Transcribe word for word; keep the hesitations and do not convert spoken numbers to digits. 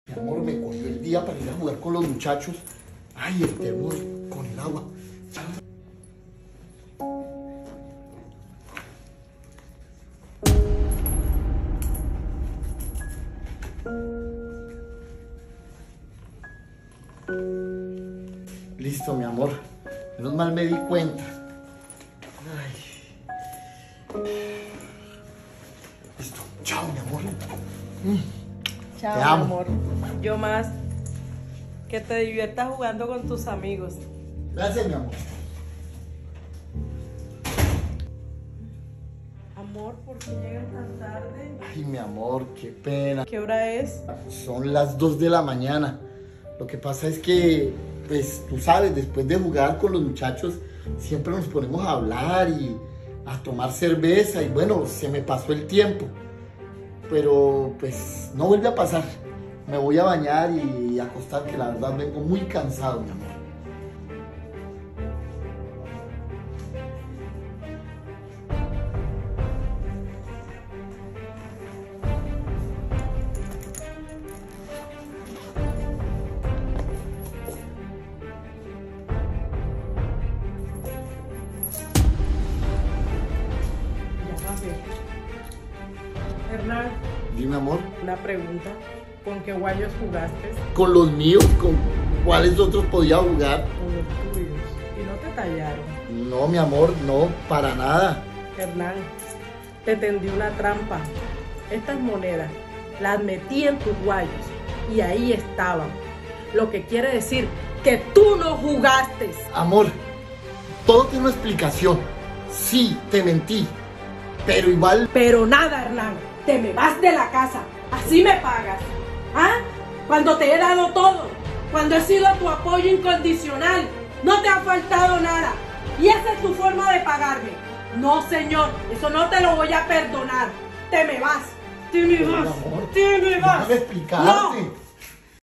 Mi amor, me cogió el día para ir a jugar con los muchachos. Ay, el termo con el agua. Listo, mi amor. Menos mal me di cuenta. Ay. Listo. Chao, mi amor. Chao, Te mi amo. amor. Yo más. Que te diviertas jugando con tus amigos. Gracias, mi amor. Amor, ¿por qué llegan tan tarde? Ay, mi amor, qué pena. ¿Qué hora es? Son las dos de la mañana. Lo que pasa es que, pues, tú sabes, después de jugar con los muchachos, siempre nos ponemos a hablar y a tomar cerveza. Y bueno, se me pasó el tiempo. Pero, pues, no vuelve a pasar. Me voy a bañar y a acostar, que la verdad vengo muy cansado, mi amor. Ya va a ver. Hernán, Dime, amor. una pregunta. ¿Con qué guayos jugaste? Con los míos, ¿con cuáles otros podía jugar? Con los tuyos. ¿Y no te tallaron? No, mi amor, no, para nada. Hernán, te tendí una trampa. Estas monedas las metí en tus guayos y ahí estaban. Lo que quiere decir que tú no jugaste. Amor, todo tiene una explicación. Sí, te mentí, pero igual... Pero nada, Hernán, te me vas de la casa. Así me pagas. ¿Ah? Cuando te he dado todo, cuando he sido tu apoyo incondicional, no te ha faltado nada. Y esa es tu forma de pagarme. No, señor, eso no te lo voy a perdonar. Te me vas. Te me vas. amor, Te me vas. déjame explicarte. No.